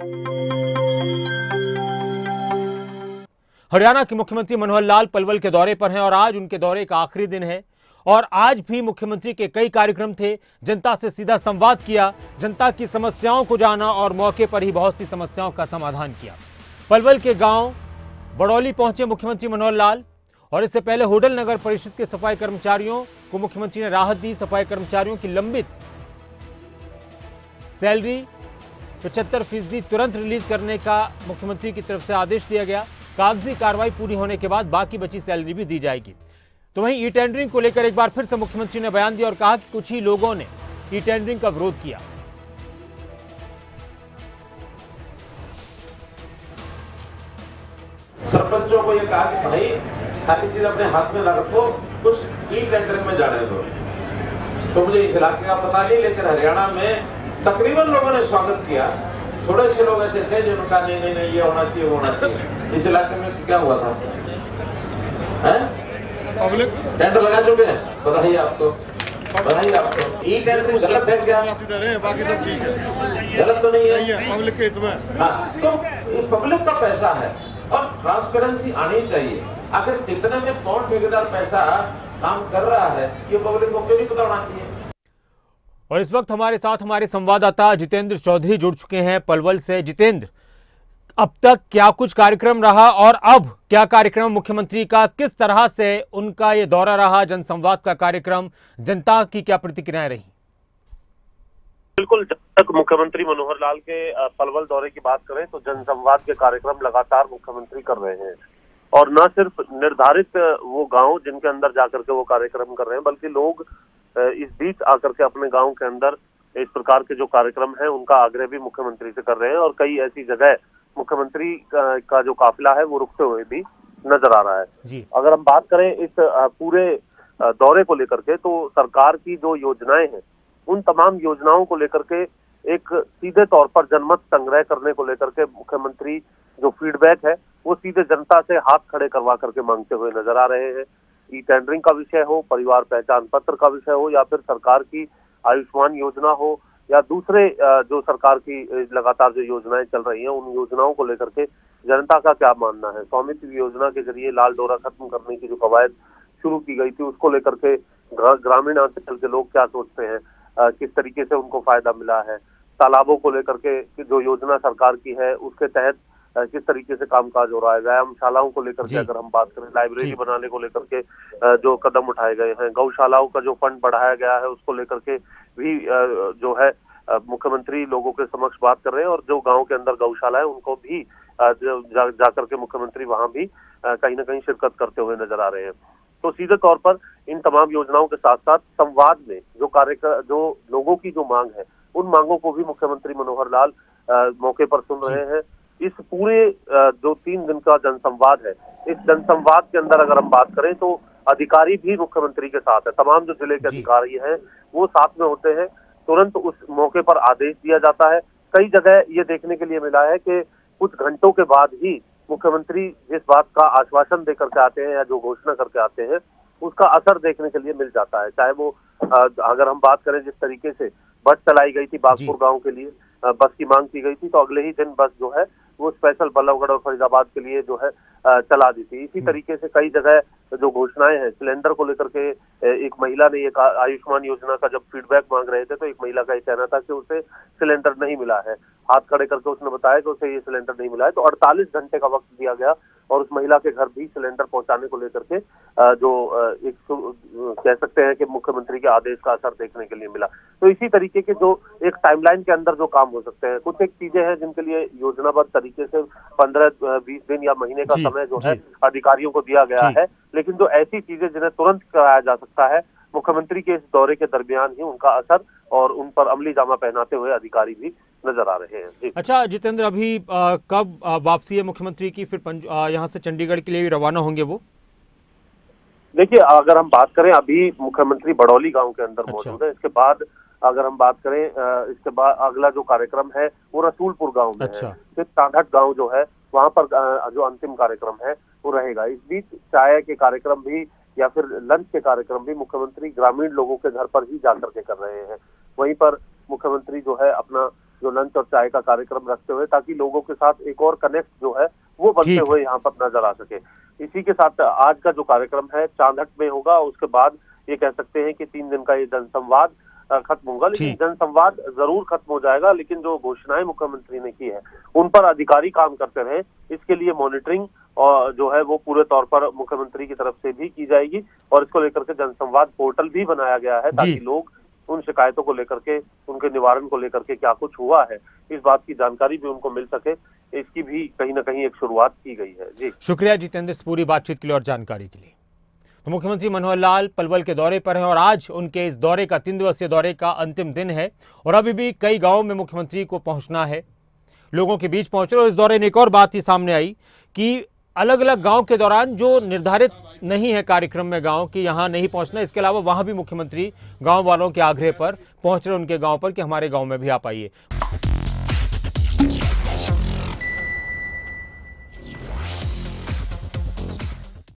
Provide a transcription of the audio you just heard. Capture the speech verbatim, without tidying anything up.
हरियाणा के मुख्यमंत्री मनोहर लाल पलवल के दौरे पर हैं और आज उनके दौरे का आखिरी दिन है और आज भी मुख्यमंत्री के कई कार्यक्रम थे। जनता से सीधा संवाद किया, जनता की समस्याओं को जाना और मौके पर ही बहुत सी समस्याओं का समाधान किया। पलवल के गांव बड़ौली पहुंचे मुख्यमंत्री मनोहर लाल और इससे पहले होडल नगर परिषद के सफाई कर्मचारियों को मुख्यमंत्री ने राहत दी। सफाई कर्मचारियों की लंबित सैलरी पचहत्तर फीसदी तुरंत रिलीज करने का मुख्यमंत्री की तरफ से आदेश दिया गया। कागजी कार्रवाई पूरी होने के बाद बाकी बची सैलरी भी दी जाएगी। तो वहीं ई टेंडरिंग को लेकर एक बार फिर से मुख्यमंत्री ने बयान दिया और कहा कि कुछ ही लोगों ने ई टेंडरिंग का विरोध किया। सरपंचों को यह कहा कि भाई सारी चीज अपने हाथ में न रखो, कुछ ई टेंडरिंग में जाने दो। तो मुझे इस इलाके का पता नहीं, लेकिन हरियाणा में तकरीबन लोगों ने स्वागत किया। थोड़े से लोग ऐसे थे जिन्होंने कहा नहीं नहीं नहीं ये होना चाहिए वो होना चाहिए। इस इलाके में क्या हुआ था? हैं? टेंडर लगा चुके हैं, बताइए आपको, बताइए आपको ई टेंडरिंग गलत है क्या? बाकी सब ठीक है, गलत तो नहीं है, पब्लिक के हित में। हाँ, तो ये पब्लिक का पैसा है और ट्रांसपेरेंसी आनी चाहिए। आखिर कितने में कौन ठेकेदार पैसा काम कर रहा है ये पब्लिक को क्यों नहीं पता होना चाहिए। और इस वक्त हमारे साथ हमारे संवाददाता जितेंद्र चौधरी जुड़ चुके हैं पलवल से। जितेंद्र, अब तक क्या कुछ कार्यक्रम रहा और अब क्या कार्यक्रम मुख्यमंत्री का, किस तरह से उनका ये दौरा रहा, जनसंवाद का कार्यक्रम, जनता की क्या प्रतिक्रियाएं रही? बिल्कुल, जब तक मुख्यमंत्री मनोहर लाल के पलवल दौरे की बात करें तो जनसंवाद के कार्यक्रम लगातार मुख्यमंत्री कर रहे हैं और न सिर्फ निर्धारित वो गांव जिनके अंदर जाकर के वो कार्यक्रम कर रहे हैं, बल्कि लोग इस बीच आकर के अपने गांव के अंदर इस प्रकार के जो कार्यक्रम है उनका आग्रह भी मुख्यमंत्री से कर रहे हैं और कई ऐसी जगह मुख्यमंत्री का, का जो काफिला है वो रुकते हुए भी नजर आ रहा है जी। अगर हम बात करें इस पूरे दौरे को लेकर के तो सरकार की जो योजनाएं हैं उन तमाम योजनाओं को लेकर के एक सीधे तौर पर जनमत संग्रह करने को लेकर के मुख्यमंत्री जो फीडबैक है वो सीधे जनता से हाथ खड़े करवा करके मांगते हुए नजर आ रहे हैं। ई टेंडरिंग का विषय हो, परिवार पहचान पत्र का विषय हो या फिर सरकार की आयुष्मान योजना हो या दूसरे जो सरकार की लगातार जो योजनाएं चल रही हैं उन योजनाओं को लेकर के जनता का क्या मानना है। स्वामित्व योजना के जरिए लाल डोरा खत्म करने की जो कवायद शुरू की गई थी उसको लेकर के ग्रामीण अंचल के लोग क्या सोचते हैं, किस तरीके से उनको फायदा मिला है। तालाबों को लेकर के जो योजना सरकार की है उसके तहत किस तरीके से कामकाज हो रहा है। व्यायामशालाओं को लेकर के अगर हम बात करें, लाइब्रेरी बनाने को लेकर के जो कदम उठाए गए हैं, गौशालाओं का जो फंड बढ़ाया गया है उसको लेकर के भी जो है मुख्यमंत्री लोगों के समक्ष बात कर रहे हैं और जो गांव के अंदर गौशाला है उनको भी जा, जाकर के मुख्यमंत्री वहां भी कहीं ना कहीं शिरकत करते हुए नजर आ रहे हैं। तो सीधे तौर पर इन तमाम योजनाओं के साथ साथ संवाद में जो कार्य जो लोगों की जो मांग है उन मांगों को भी मुख्यमंत्री मनोहर लाल मौके पर सुन रहे हैं। इस पूरे जो तीन दिन का जनसंवाद है, इस जनसंवाद के अंदर अगर हम बात करें तो अधिकारी भी मुख्यमंत्री के साथ है। तमाम जो जिले के अधिकारी हैं वो साथ में होते हैं। तुरंत उस मौके पर आदेश दिया जाता है। कई जगह ये देखने के लिए मिला है कि कुछ घंटों के बाद ही मुख्यमंत्री जिस बात का आश्वासन देकर के आते हैं या जो घोषणा करके आते हैं उसका असर देखने के लिए मिल जाता है। चाहे वो अगर हम बात करें जिस तरीके से बस चलाई गई थी बागपुर गांव के लिए, बस की मांग की गई थी तो अगले ही दिन बस जो है वो स्पेशल बल्लभगढ़ और फरीदाबाद के लिए जो है चला दी थी। इसी तरीके से कई जगह जो घोषणाएं हैं सिलेंडर को लेकर के, एक महिला ने एक आयुष्मान योजना का जब फीडबैक मांग रहे थे तो एक महिला का ये कहना था कि उसे सिलेंडर नहीं मिला है। हाथ खड़े करके उसने बताया कि उसे ये सिलेंडर नहीं मिला है। तो अड़तालीस घंटे का वक्त दिया गया और उस महिला के घर भी सिलेंडर पहुंचाने को लेकर के जो एक कह सकते हैं कि मुख्यमंत्री के आदेश का असर देखने के लिए मिला। तो इसी तरीके के जो एक टाइमलाइन के अंदर जो काम हो सकते हैं, कुछ एक चीजें हैं जिनके लिए योजनाबद्ध तरीके से पंद्रह बीस दिन या महीने का समय जो है अधिकारियों को दिया गया है, लेकिन जो ऐसी चीजें जिन्हें तुरंत कराया जा सकता है मुख्यमंत्री के इस दौरे के दरमियान ही उनका असर और उन पर अमली जामा पहनाते हुए अधिकारी भी नजर आ रहे हैं। अच्छा जितेंद्र, अभी आ, कब आ, वापसी है मुख्यमंत्री की, फिर यहाँ से चंडीगढ़ के लिए भी रवाना होंगे वो? देखिए अगर हम बात करें अभी मुख्यमंत्री बड़ौली गांव के अंदर मौजूद अच्छा। है। इसके बाद अगर हम बात करें इसके बाद अगला जो कार्यक्रम है वो रसूलपुर गांव में अच्छा। है। फिर तांधट गांव जो है वहां पर जो अंतिम कार्यक्रम है वो रहेगा। इस बीच चाय के कार्यक्रम भी या फिर लंच के कार्यक्रम भी मुख्यमंत्री ग्रामीण लोगों के घर पर ही जाकर के कर रहे हैं। वहीं पर मुख्यमंत्री जो है अपना जो लंच और चाय का कार्यक्रम रखते हुए, ताकि लोगों के साथ एक और कनेक्ट जो है वो बनते हुए यहाँ पर नजर आ सके। इसी के साथ आज का जो कार्यक्रम है चांदहट में होगा, उसके बाद ये कह सकते हैं कि तीन दिन का ये जनसंवाद खत्म होगा। लेकिन जनसंवाद जरूर खत्म हो जाएगा, लेकिन जो घोषणाएं मुख्यमंत्री ने की है उन पर अधिकारी काम करते रहे, इसके लिए मॉनिटरिंग और जो है वो पूरे तौर पर मुख्यमंत्री की तरफ से भी की जाएगी। और इसको लेकर के जनसंवाद पोर्टल भी बनाया गया है ताकि लोग उन शिकायतों को लेकर के, उनके निवारण को लेकर के क्या कुछ हुआ है, इस बात की जानकारी भी उनको मिल सके, इसकी भी कहीं ना कहीं एक शुरुआत की गई है। जी शुक्रिया जितेंद्र इस पूरी बातचीत के लिए और जानकारी के लिए। तो मुख्यमंत्री मनोहर लाल पलवल के दौरे पर हैं और आज उनके इस दौरे का तीन दिवसीय दौरे का अंतिम दिन है और अभी भी कई गांवों में मुख्यमंत्री को पहुंचना है, लोगों के बीच पहुंच रहे। और इस दौरे में एक और बात ही सामने आई कि अलग अलग गांव के दौरान जो निर्धारित नहीं है कार्यक्रम में गांव की यहाँ नहीं पहुंचना, इसके अलावा वहां भी मुख्यमंत्री गांव वालों के आग्रह पर पहुंच रहे उनके गांव पर कि हमारे गांव में भी आप आइए।